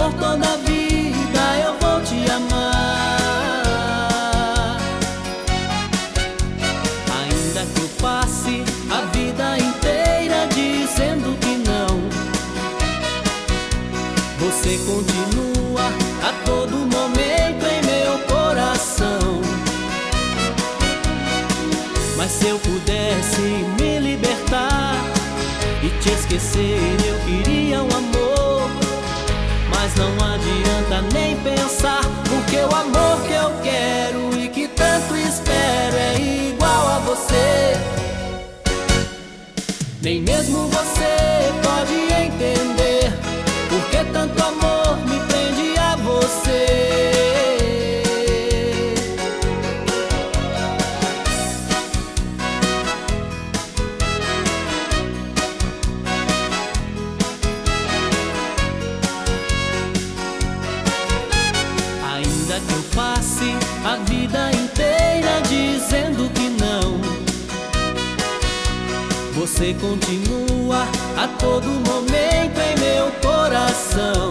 por toda a vida eu vou te amar. Ainda que eu passe a vida inteira dizendo que não, você continua a todo momento em meu coração. Mas se eu pudesse me libertar e te esquecer, eu queria um amor. Mas não adianta nem pensar, porque o amor que eu quero e que tanto espero é igual a você. Nem mesmo você pode entender porque tanto amor me prende a você. Ainda que eu passe a vida inteira dizendo que não, você continua a todo momento em meu coração.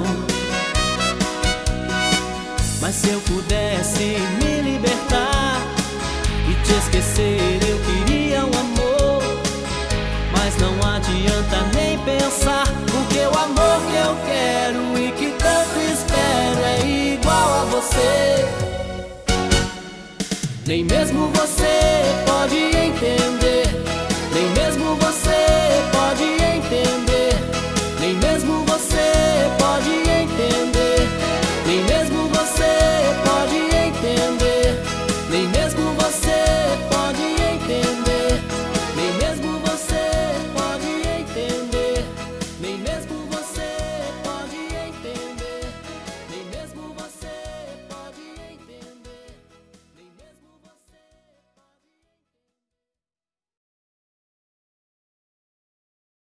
Mas se eu pudesse me libertar e te esquecer, eu queria um amor. Mas não adianta nem pensar, porque o amor que eu quero e que tanto espero é igual a você. Nem mesmo você pode entender